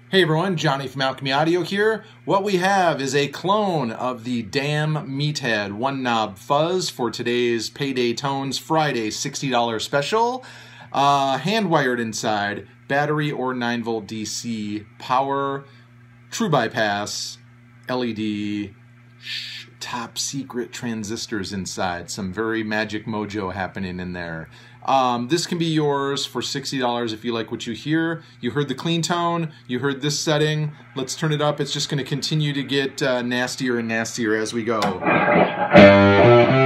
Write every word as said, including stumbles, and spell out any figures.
Hey everyone, Johnny from Alchemy Audio here. What we have is a clone of the damn Meathead one knob fuzz for today's Payday Tones Friday sixty dollar special. Uh, hand wired inside, battery or nine volt D C, power, true bypass, L E D, shh, top secret transistors inside. Some very magic mojo happening in there. Um, this can be yours for sixty dollars if you like what you hear. You heard the clean tone, you heard this setting. Let's turn it up. It's just going to continue to get uh, nastier and nastier as we go.